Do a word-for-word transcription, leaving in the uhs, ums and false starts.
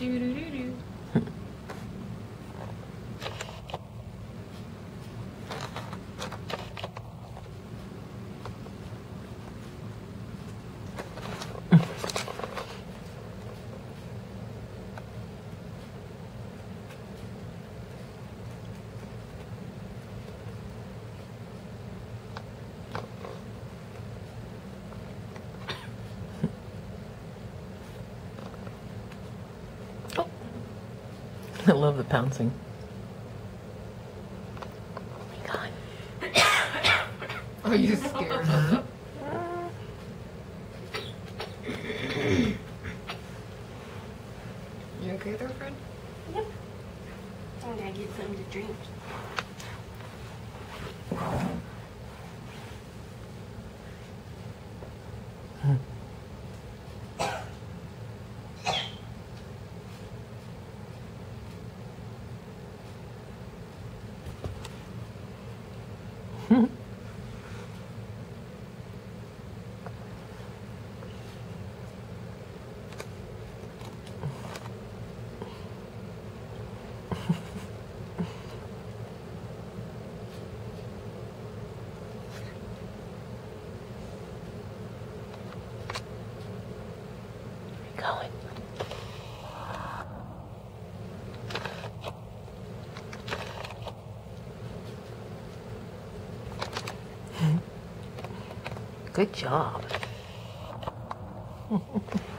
Do do do do. I love the pouncing. Are you scared? You okay there, Fred? Yep. I'm gonna get something to drink. Going. Good job.